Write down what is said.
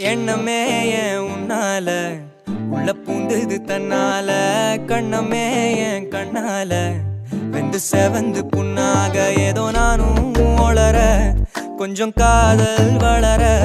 எண்ணமே ஏன் உன்னால உள்ள பூந்தது தன்னால கண்ணமே ஏன் கண்ணால வெந்து செவந்து புண்ணாக ஏதோ நானும் ஒளர கொஞ்சம் காதல் வளர